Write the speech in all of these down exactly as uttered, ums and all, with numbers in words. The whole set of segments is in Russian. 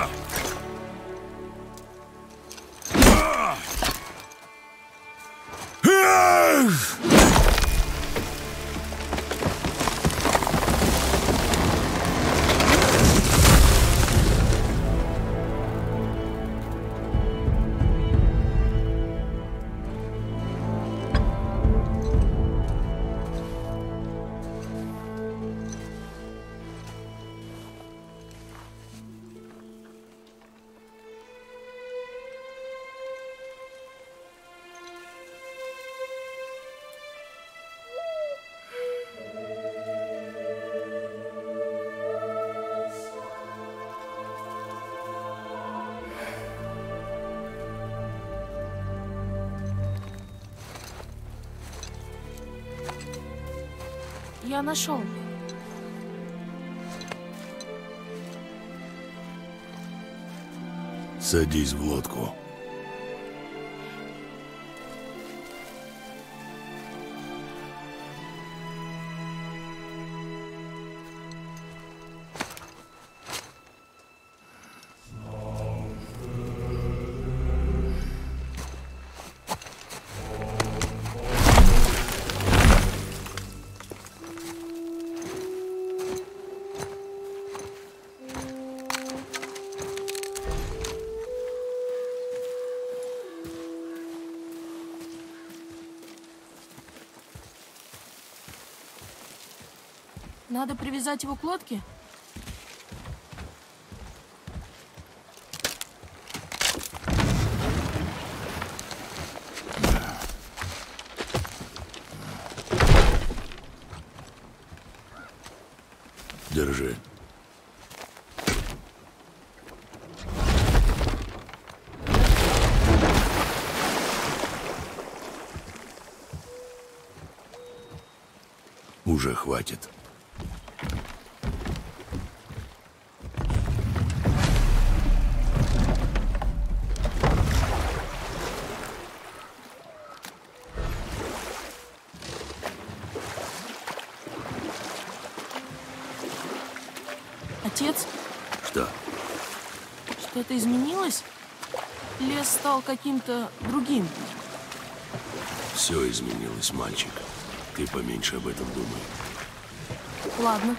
Я нашел. Садись в лодку. Надо привязать его к лодке? Держи. Уже хватит. Отец? Что? Что-то изменилось? Лес стал каким-то другим. Все изменилось, мальчик. Ты поменьше об этом думай. Ладно.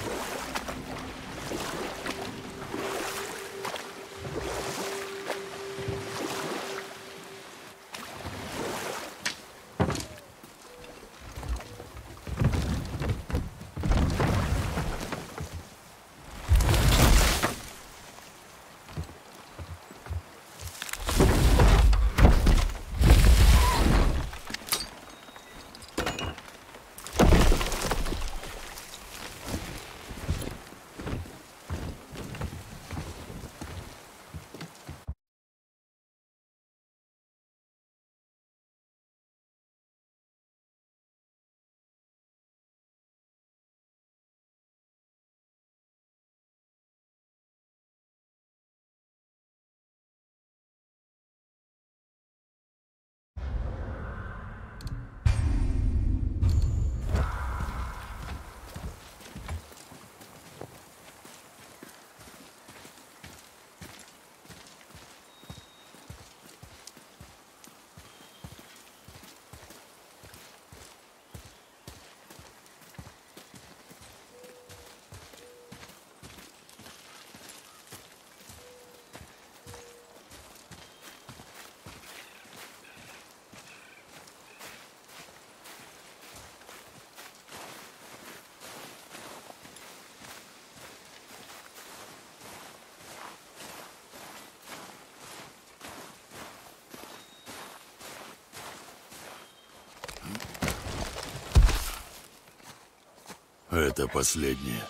Это последнее.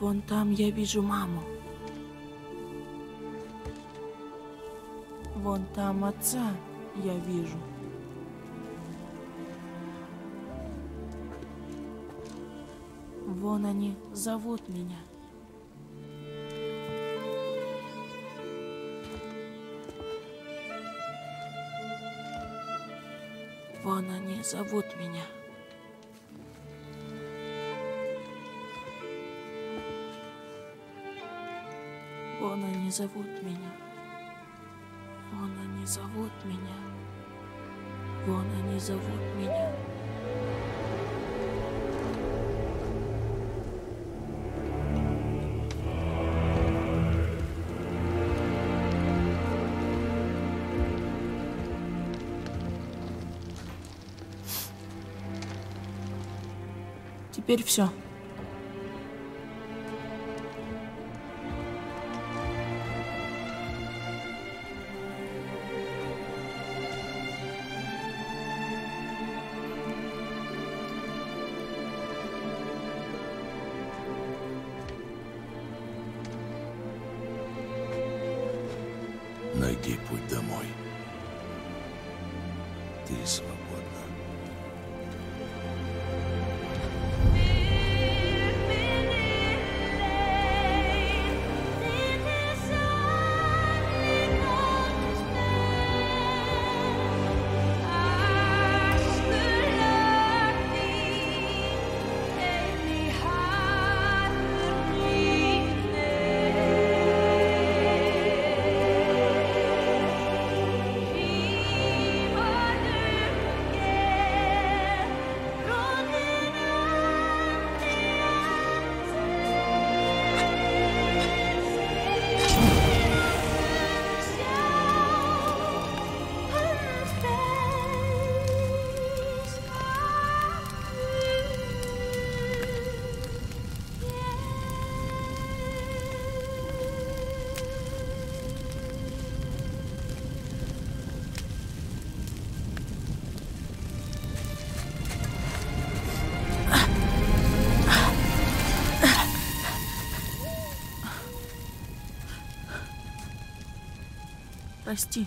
Вон там я вижу маму. Вон там отца я вижу. Вон они зовут меня. Вон они зовут меня. Вон они зовут меня. Вон они зовут меня. Вон они зовут меня. Теперь все. Найди путь домой. Ты свободна. Прости.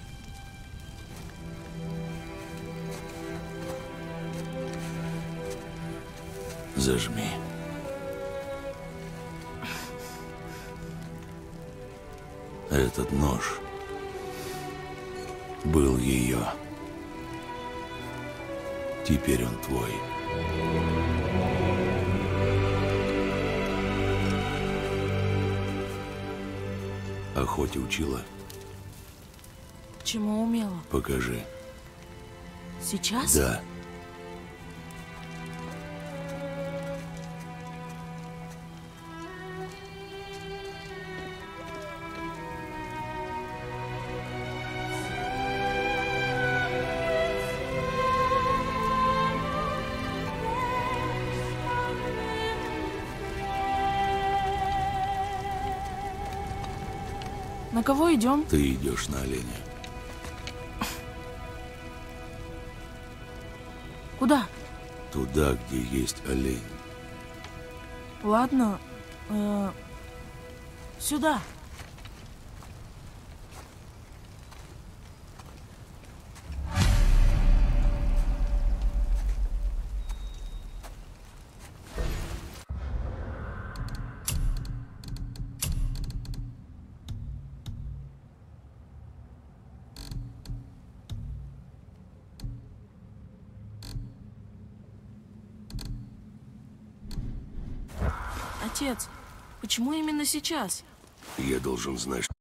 Зажми. Этот нож был ее. Теперь он твой. Охоте учила? Чему умела? Покажи. Сейчас? Да. На кого идем? Ты идешь на оленя. Куда? Туда, где есть олень. Ладно. Э, сюда. Отец, почему именно сейчас? Я должен знать, что...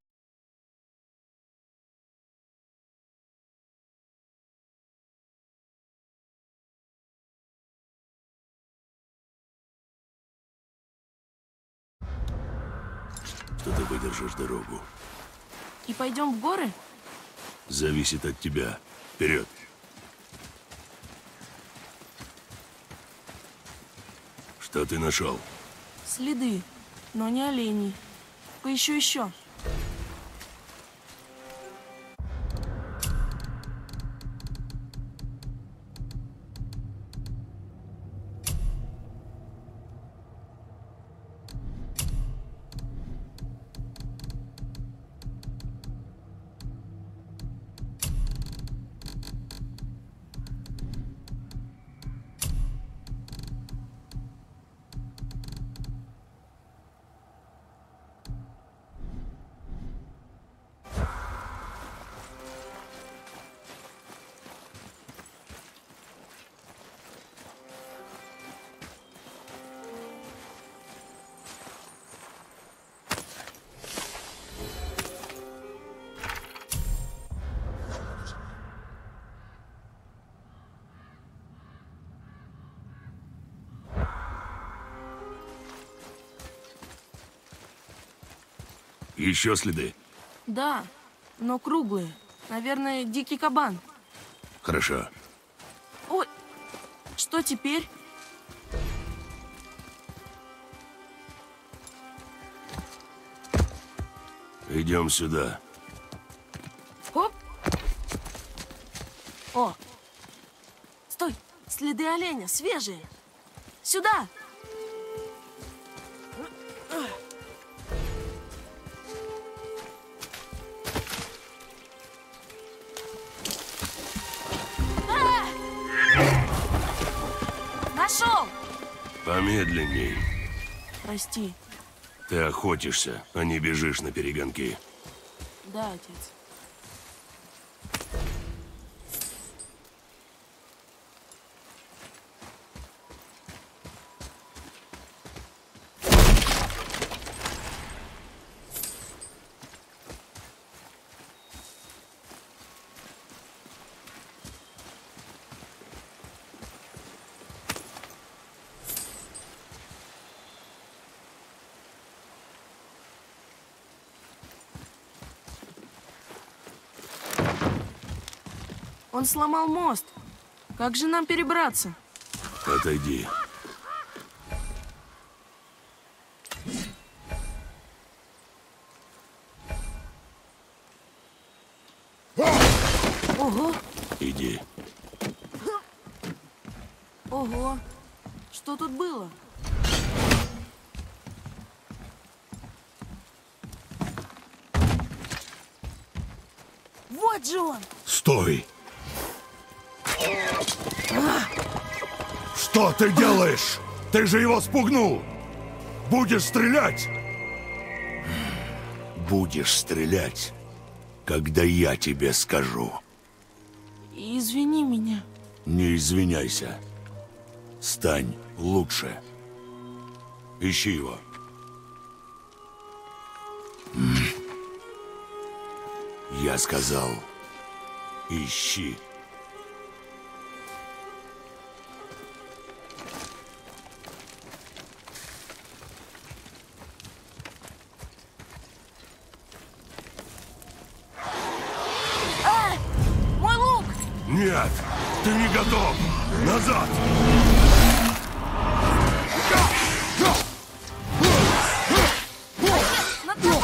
что ты выдержишь дорогу. И пойдем в горы? Зависит от тебя. Вперед! Что ты нашел? Следы, но не оленей. Поищу еще. Еще следы? Да, но круглые. Наверное, дикий кабан. Хорошо. Ой, что теперь? Идем сюда. Оп! О! Стой! Следы оленя, свежие! Сюда! А! Нашел! Помедленней. Прости. Ты охотишься, а не бежишь на перегонки. Да, отец. Он сломал мост. Как же нам перебраться? Отойди. Ого! Иди. Ого! Что тут было? Вот же он! Стой! А! Что ты делаешь? Ты же его спугнул! Будешь стрелять? Будешь стрелять, когда я тебе скажу. Извини меня. Не извиняйся. Стань лучше. Ищи его. Я сказал, ищи. А! Мой лук! Нет, ты не готов. Назад! Над тобой!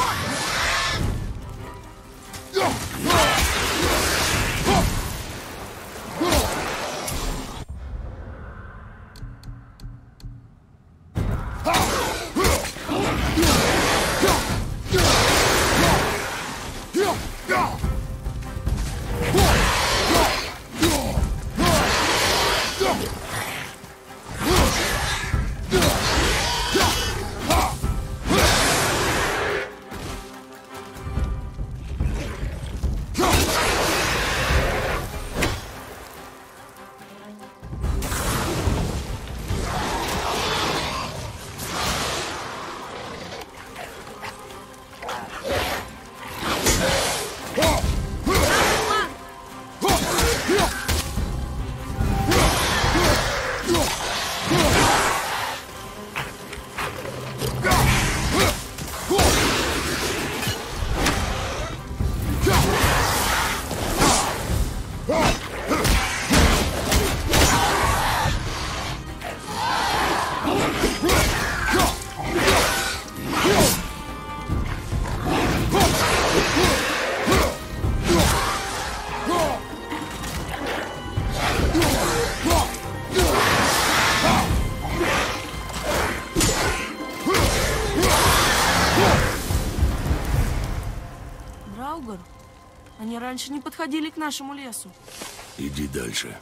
Драугар, они раньше не подходили к нашему лесу. Иди дальше.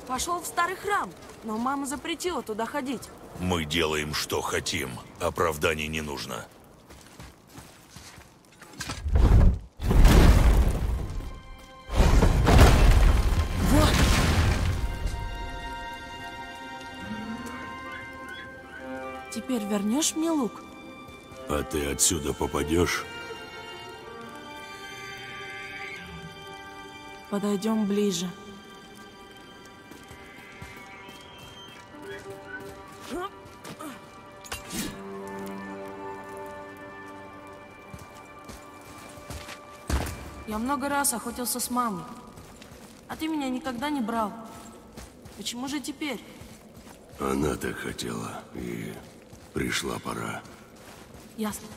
Пошел в старый храм, но мама запретила туда ходить. Мы делаем, что хотим. Оправданий не нужно. Вот! Теперь вернешь мне лук? А ты отсюда попадешь? Подойдем ближе. Я много раз охотился с мамой, а ты меня никогда не брал. Почему же теперь? Она так хотела, и пришла пора. Ясно.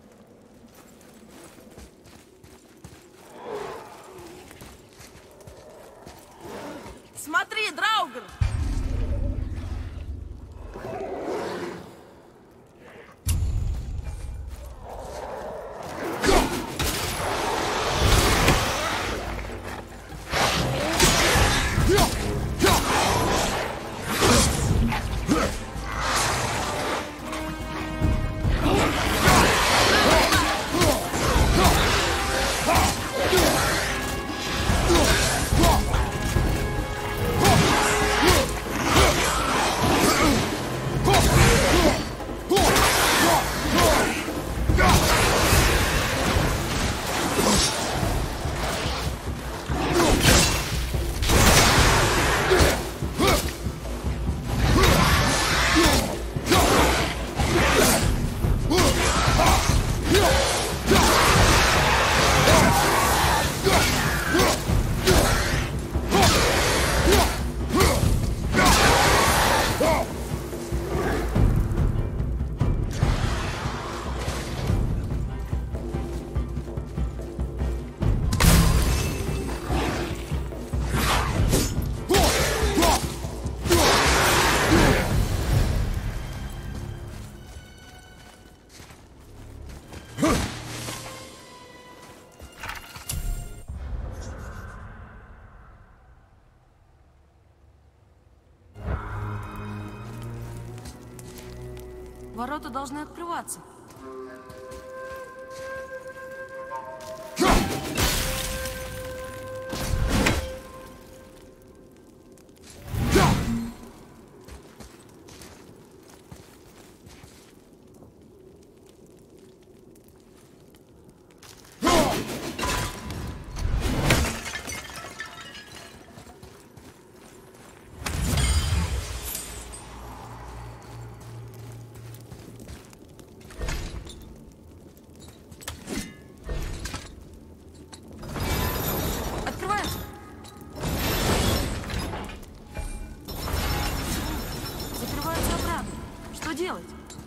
Смотри, Драугр! Ворота должны открываться. Делать?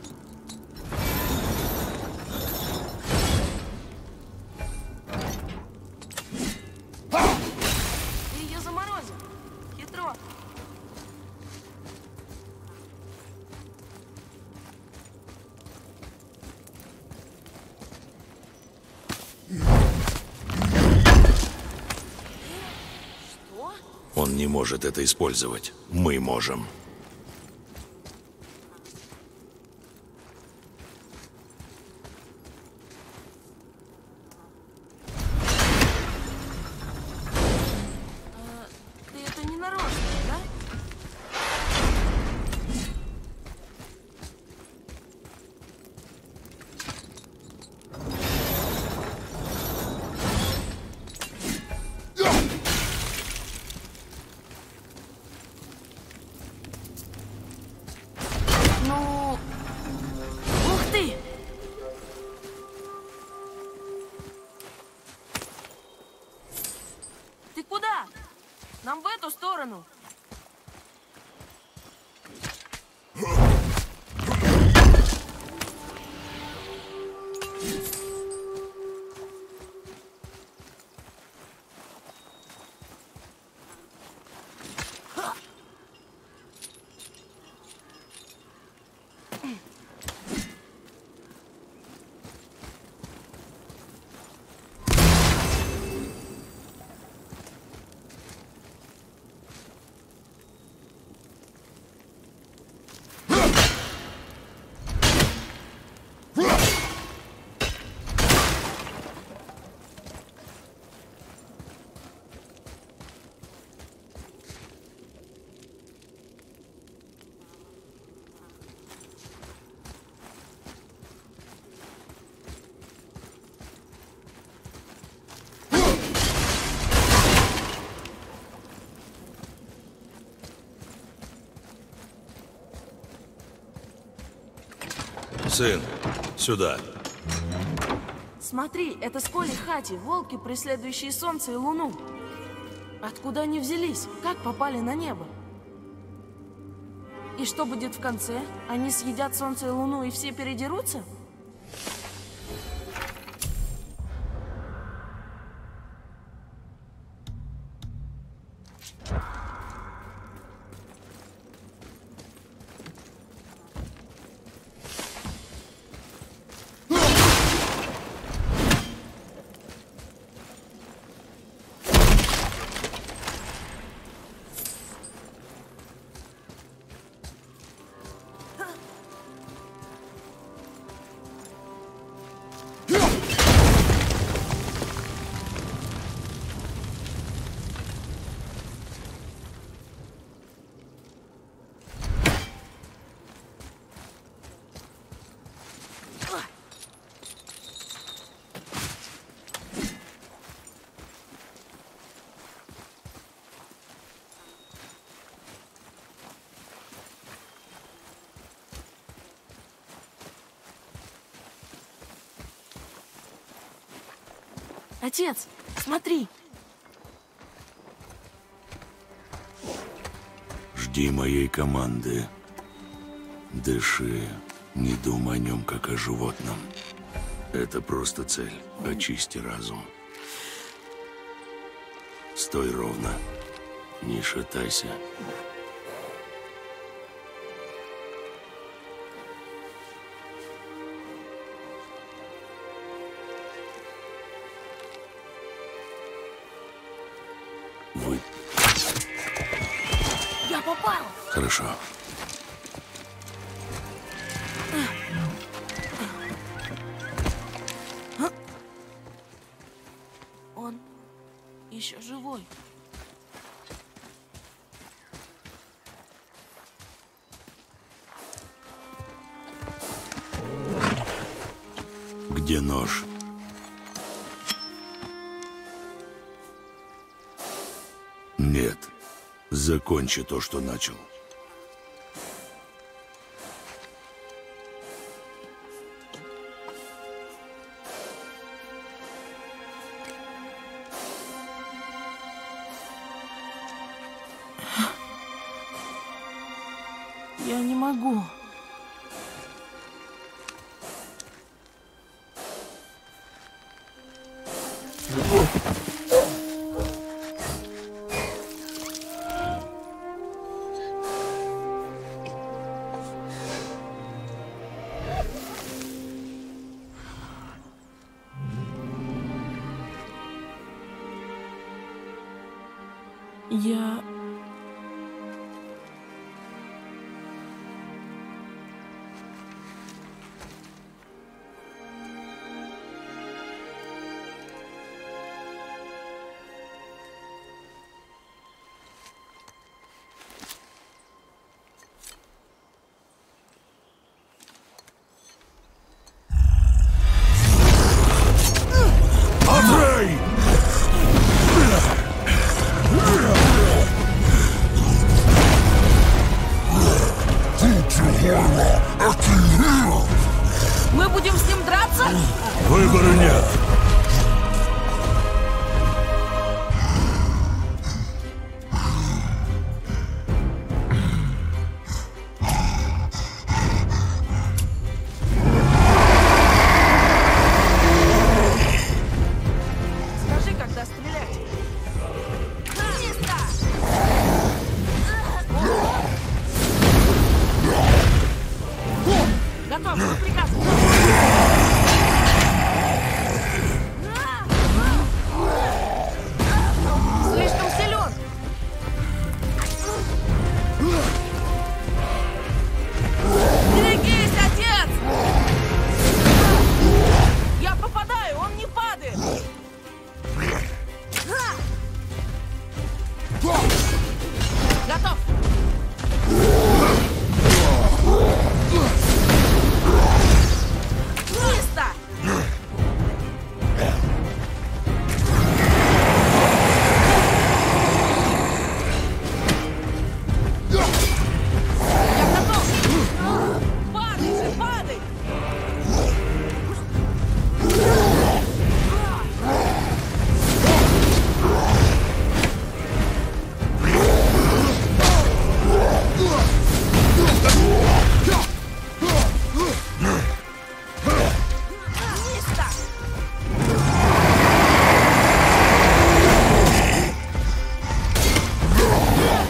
Ты ее заморозил. Хитро. Что? Он не может это использовать. Мы можем. Ну... Ух ты! Ты куда? Нам в эту сторону. Сын, сюда. Смотри, это Сколи Хати, волки, преследующие солнце и луну. Откуда они взялись? Как попали на небо? И что будет в конце? Они съедят солнце и луну и все передерутся? Отец, смотри. Жди моей команды. Дыши, не думай о нем, как о животном. Это просто цель. Очисти разум. Стой ровно. Не шатайся. Вы... Я попал! Хорошо. Он еще живой. Где нож? Нет. Закончи то, что начал. Я не могу. Я... Андрей! Мы будем с ним драться? Выбора нет. Скажи, когда стрелять. Готов, что приказываю. Слишком силен. Берегись, отец! Я попадаю, он не падает. Готов. Чисто! Я готов! Падай же, падай!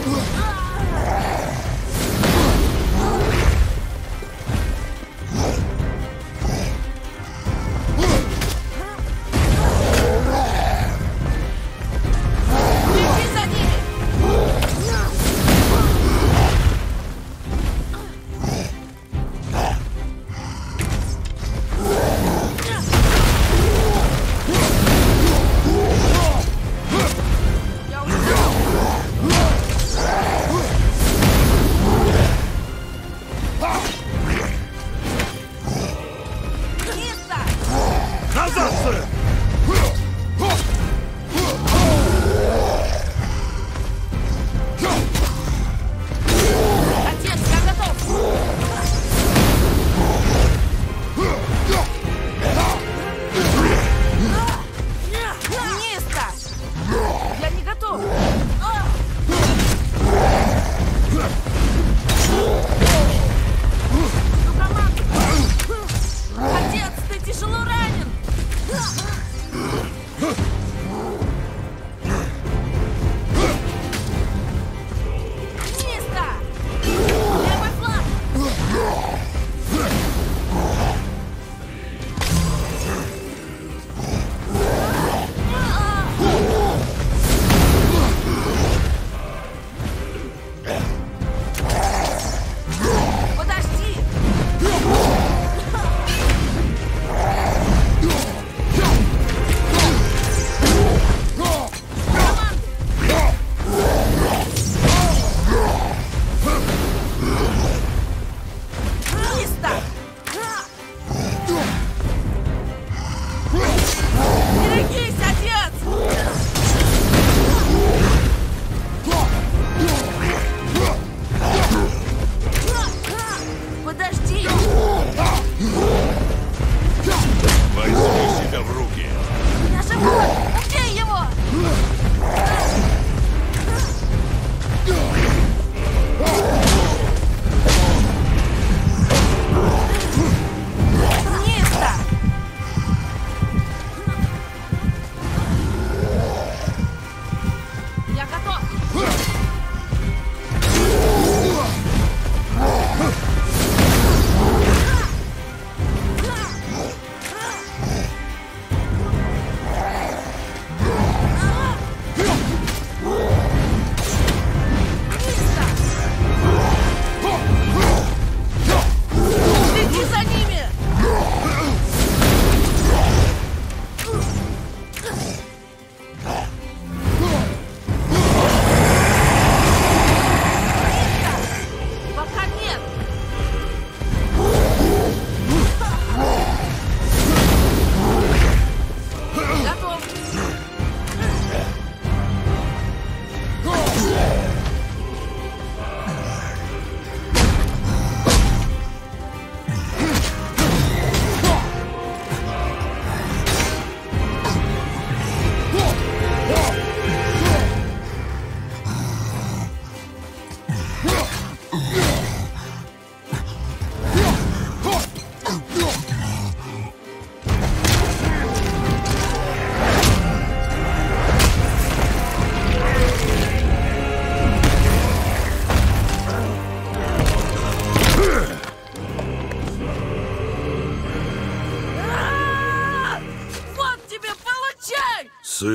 Сын!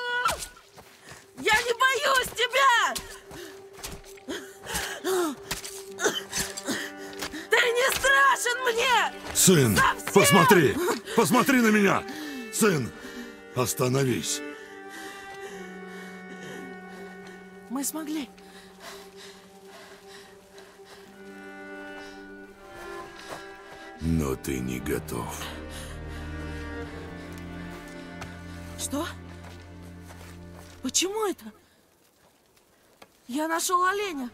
Я не боюсь тебя! Ты не страшен мне! Сын, Совсем! посмотри! Посмотри на меня! Сын, остановись! Мы смогли. Но ты не готов. Что? Почему это? Я нашел оленя.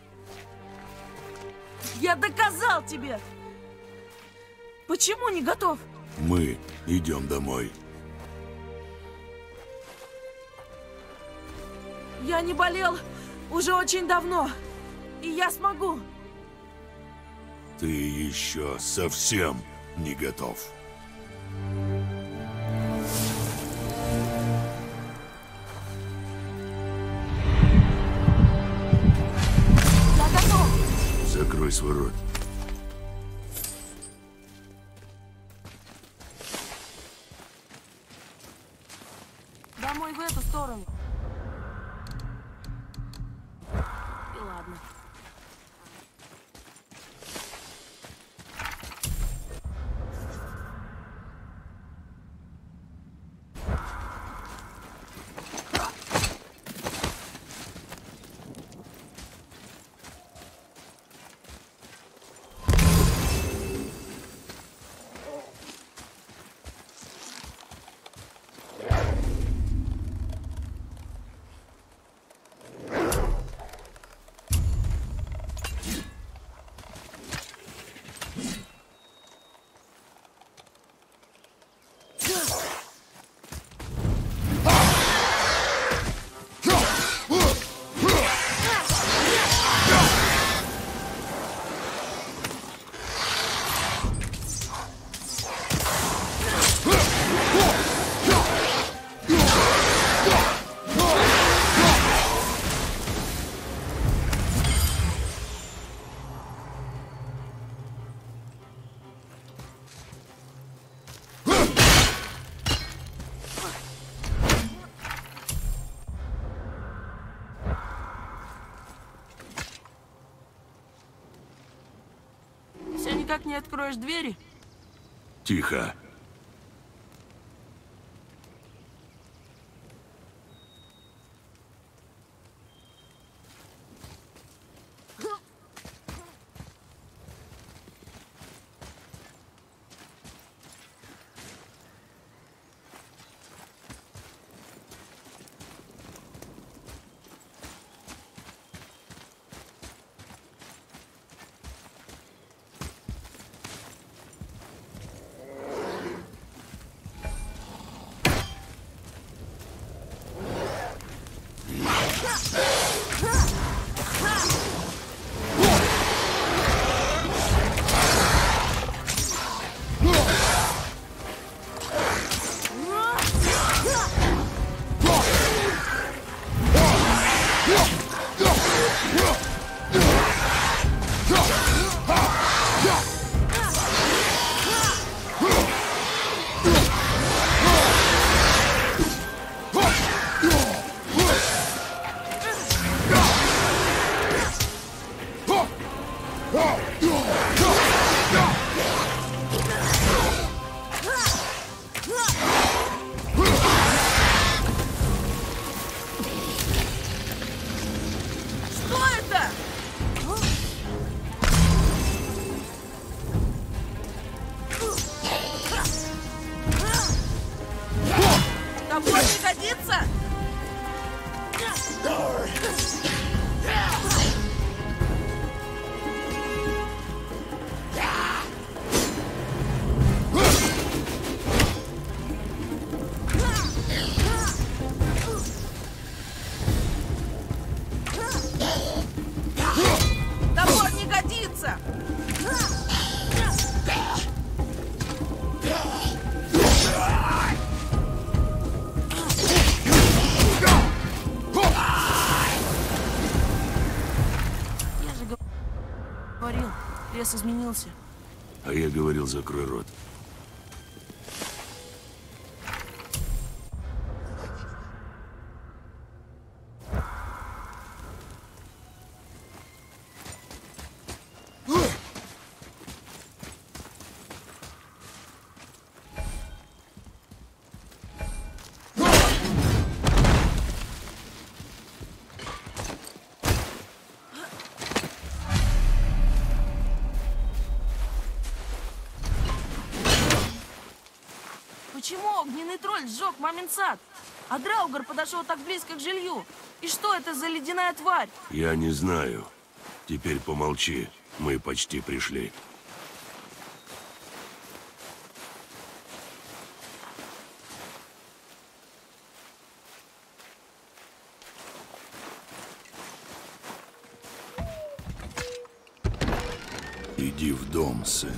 Я доказал тебе. Почему не готов? Мы идем домой. Я не болел уже очень давно. И я смогу. Ты еще совсем не готов. Закрой свой рот. Домой в эту сторону. И ладно. Все никак не откроешь двери? Тихо. Топор не годится? Топор не годится! Говорил, лес изменился. А я говорил, закрой рот. Почему огненный тролль сжег мамин сад? А Драугар подошел так близко к жилью. И что это за ледяная тварь? Я не знаю. Теперь помолчи. Мы почти пришли. Иди в дом, сын.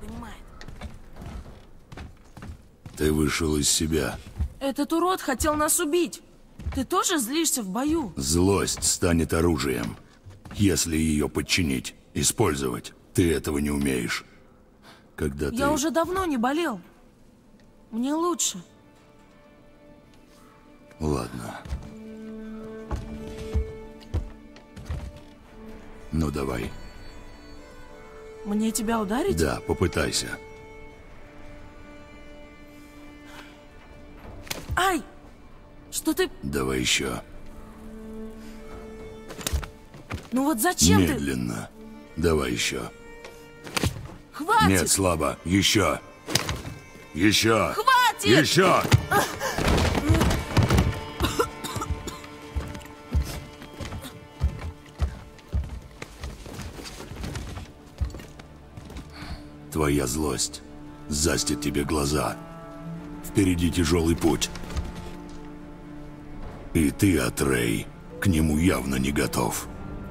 понимает. Ты вышел из себя. Этот урод хотел нас убить. Ты тоже злишься в бою? Злость станет оружием, если ее подчинить, использовать. Ты этого не умеешь. Когда Я ты... уже давно не болел. Мне лучше. Ладно. Ну давай. Мне тебя ударить? Да, попытайся. Ай! Что ты... Давай еще. Ну вот зачем ты... Медленно. Давай еще. Хватит! Нет, слабо. Еще. Еще. Хватит! Еще. Твоя злость застит тебе глаза. Впереди тяжелый путь. И ты, Атрей, к нему явно не готов.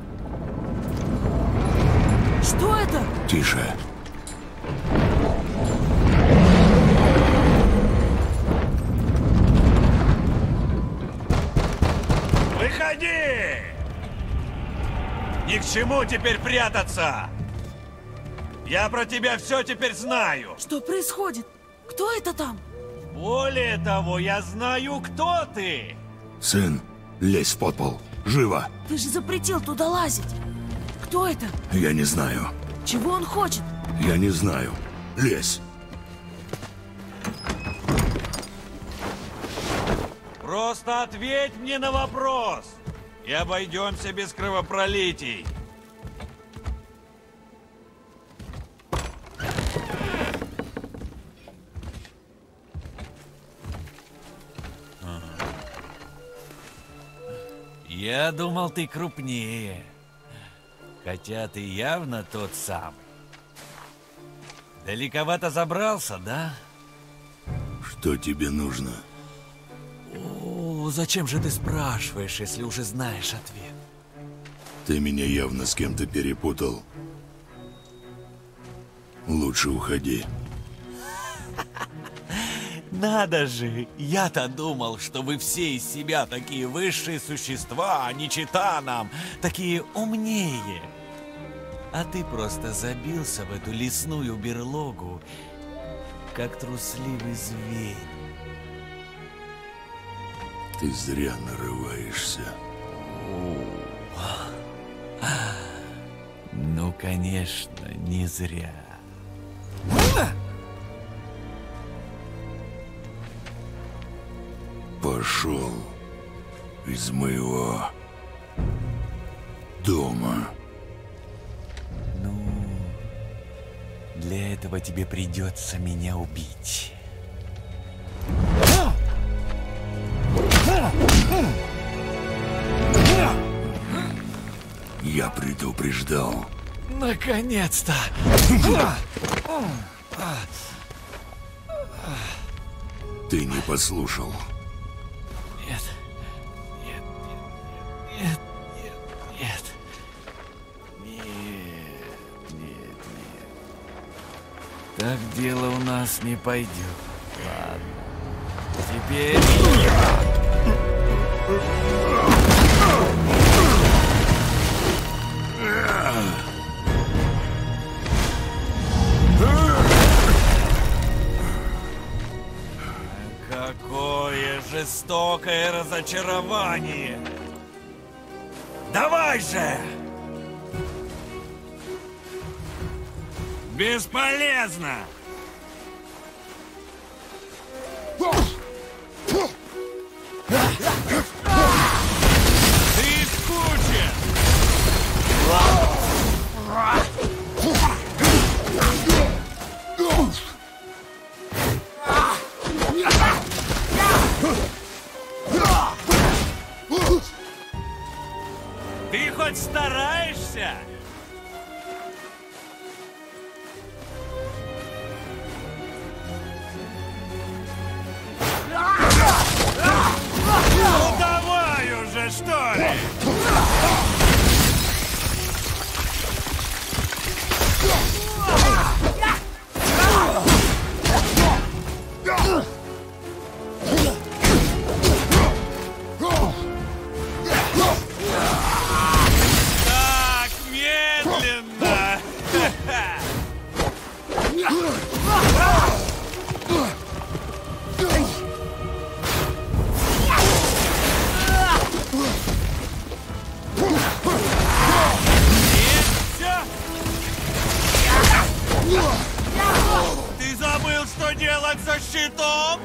Что это? Тише. Выходи! Ни к чему теперь прятаться! Я про тебя все теперь знаю! Что происходит? Кто это там? Более того, я знаю, кто ты! Сын, лезь в подпол. Живо! Ты же запретил туда лазить. Кто это? Я не знаю. Чего он хочет? Я не знаю. Лезь. Просто ответь мне на вопрос! И обойдемся без кровопролитий! Я думал, ты крупнее. Хотя ты явно тот самый. Далековато забрался, да? Что тебе нужно? О, зачем же ты спрашиваешь, если уже знаешь ответ? Ты меня явно с кем-то перепутал. Лучше уходи. Надо же! Я-то думал, что вы все из себя такие высшие существа, не чета нам, такие умнее. А ты просто забился в эту лесную берлогу, как трусливый зверь. Ты зря нарываешься. Ну, конечно, не зря. Пошел из моего дома. Ну, для этого тебе придется меня убить. Я предупреждал. Наконец-то! Ты не послушал. Нет, нет, нет, нет, нет, нет, нет, нет, нет. Так дело у нас не пойдет. Ладно, теперь я... Какое жестокое разочарование! Давай же! Бесполезно! Ты скучен! Ты хоть стараешься? Ну давай уже, что ли? со щитом!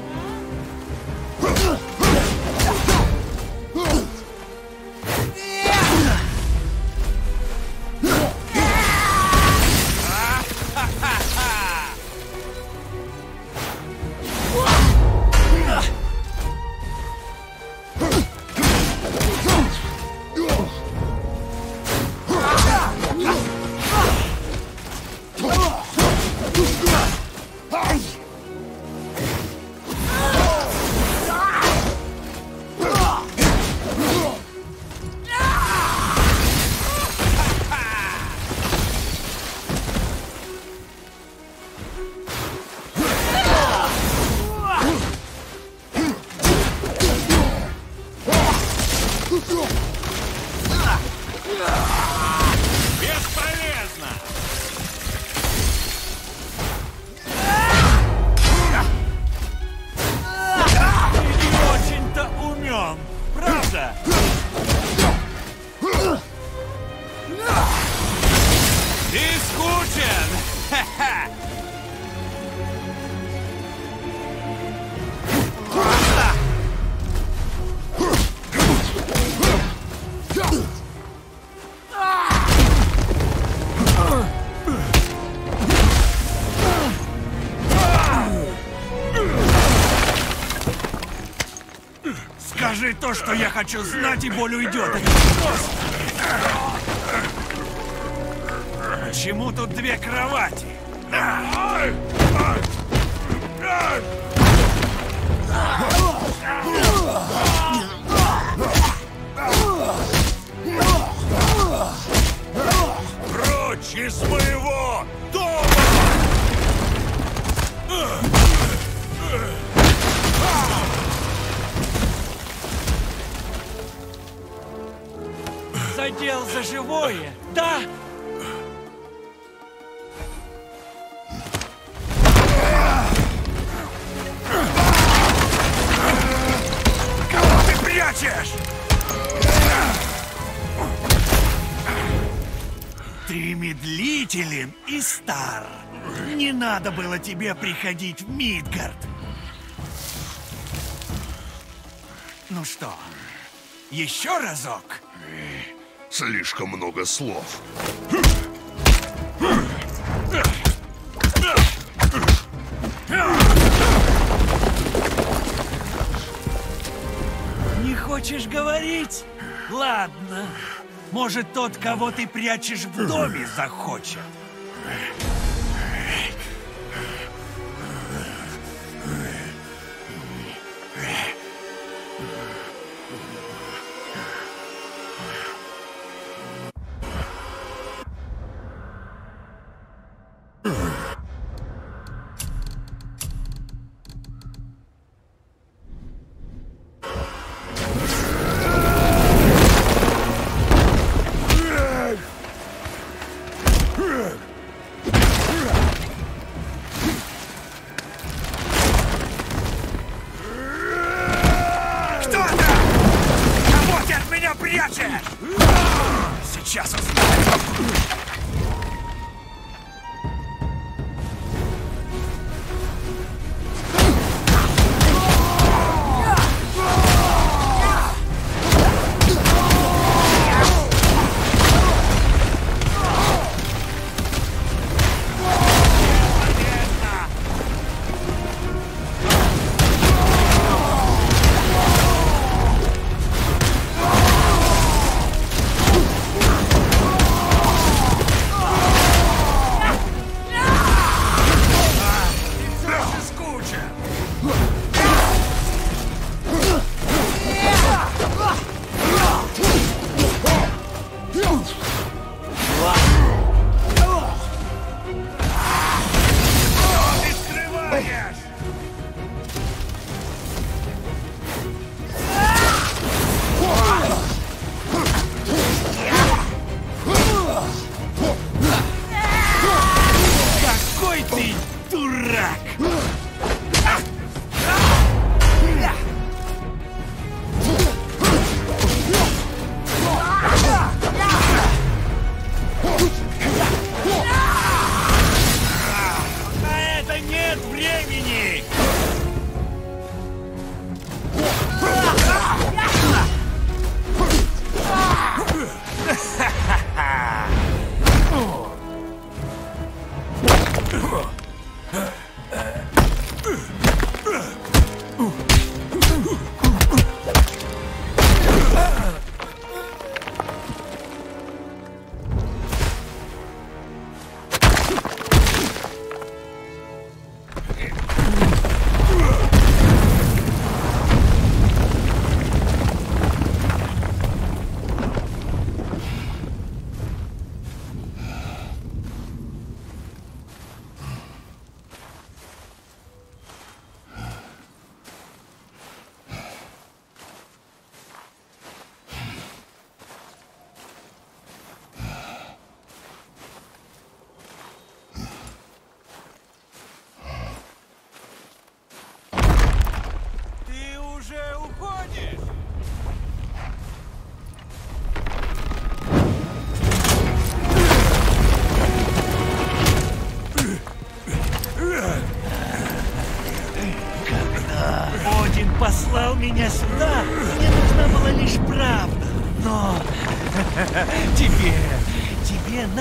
Бесполезно! Ты не очень-то умен, правда? Ты скучен! Ха-ха! Скажи то, что я хочу знать, и боль уйдет. Это просто. Почему тут две кровати? Прочь из моего дома! Задел за живое, да? Кого ты прячешь? Ты медлителен и стар. Не надо было тебе приходить в Мидгард. Ну что, еще разок? Слишком много слов. Не хочешь говорить? Ладно. Может, тот, кого ты прячешь в доме, захочет. Сейчас узнаю.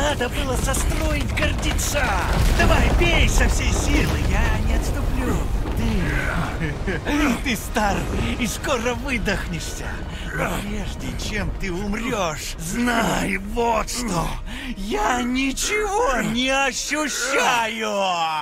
Надо было состроить гордеца. Давай, бей со всей силы, я не отступлю. Ты, ты стар и скоро выдохнешься. Но прежде чем ты умрешь, знай вот что. Я ничего не ощущаю.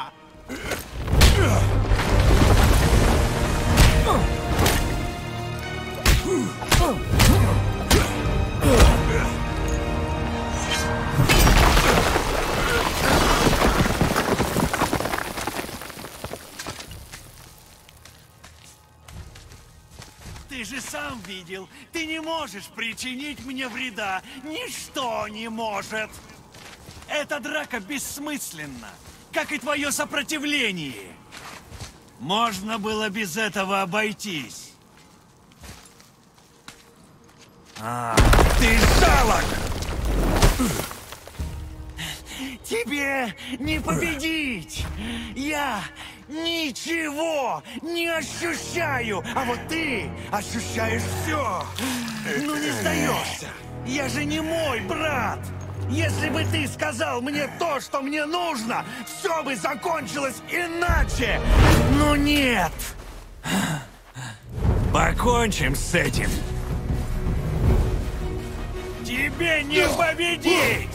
Ты же сам видел, ты не можешь причинить мне вреда. Ничто не может. Эта драка бессмысленна, как и твое сопротивление. Можно было без этого обойтись. А, ты жалок! Тебе не победить! Я ничего не ощущаю, а вот ты ощущаешь все. Ну не сдаешься. Я же не мой брат. Если бы ты сказал мне то, что мне нужно, все бы закончилось иначе. Но нет. Покончим с этим. Тебе не победить!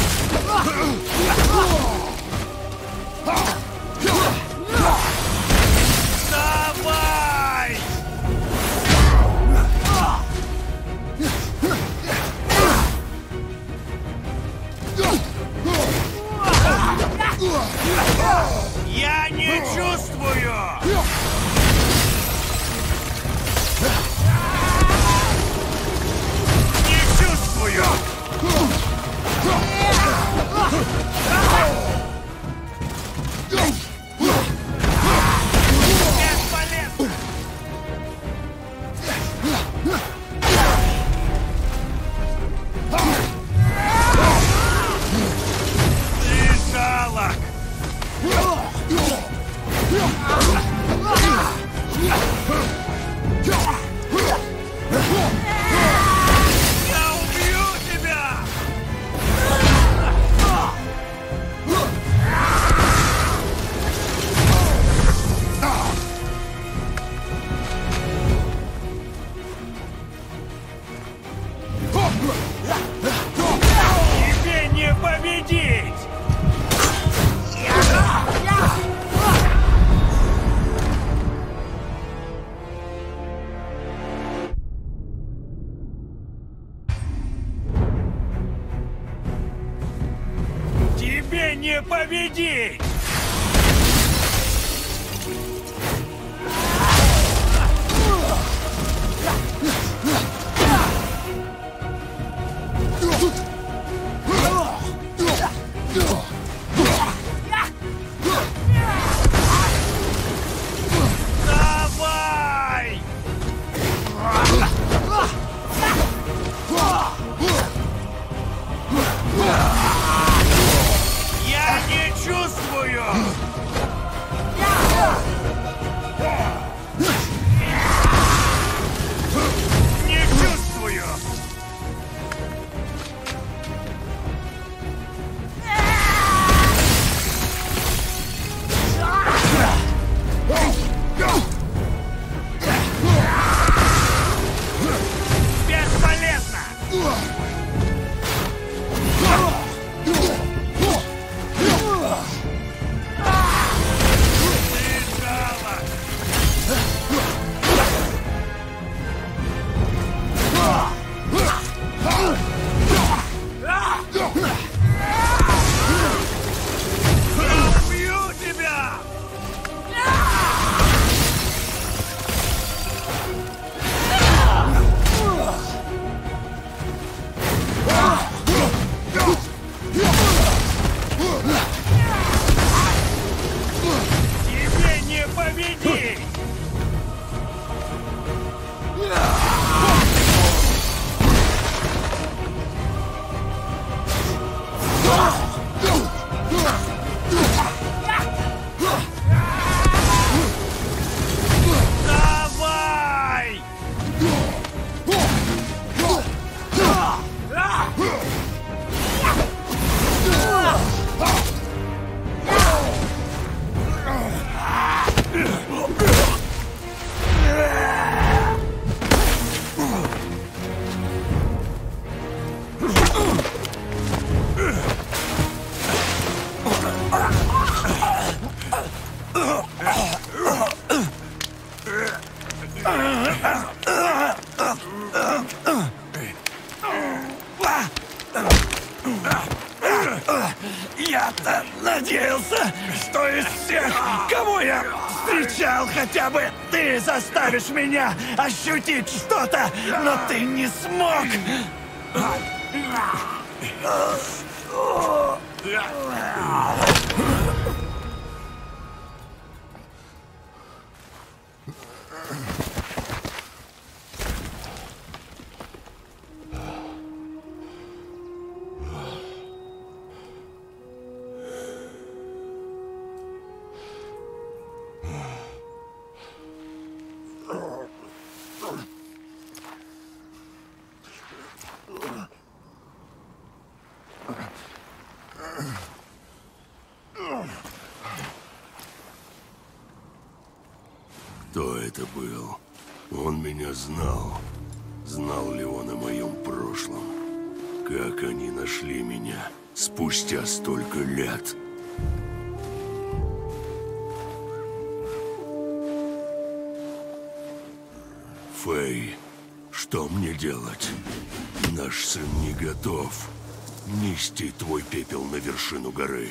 Давай! Я не чувствую! Не чувствую! Бесполезно! Ты жалок! Я убью тебя! Тебе не победить! Тебе не победить! Давай! Я не чувствую! Не чувствую! 啊 Я-то надеялся, что из всех, кого я встречал, хотя бы ты заставишь меня ощутить что-то, но ты не смог. Кто это был? Он меня знал. Знал ли он о моем прошлом? Как они нашли меня спустя столько лет? Фэй, что мне делать? Наш сын не готов нести твой пепел на вершину горы.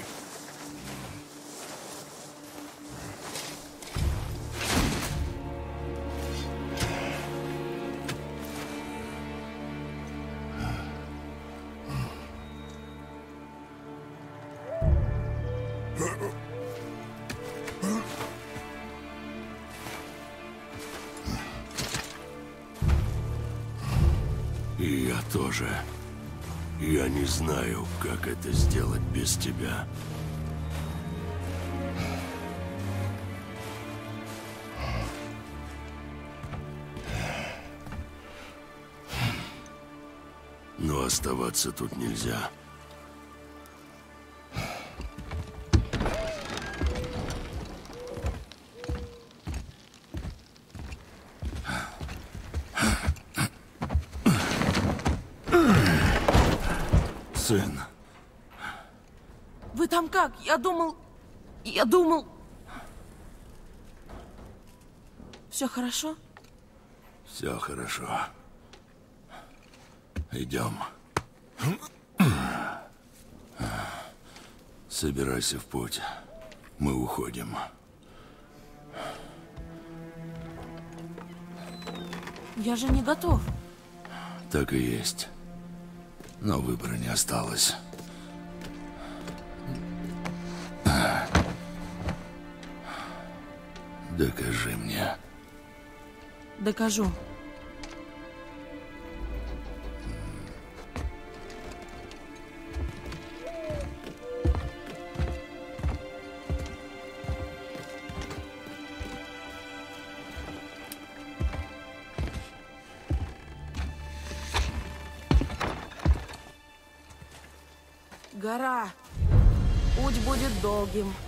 И я тоже. Я не знаю, как это сделать без тебя. Но оставаться тут нельзя. Сын. Вы там как? Я думал... Я думал... Все хорошо? Все хорошо. Идем. Собирайся в путь. Мы уходим. Я же не готов. Так и есть. Но выбора не осталось. Докажи мне. Докажу. Гора. Путь будет долгим.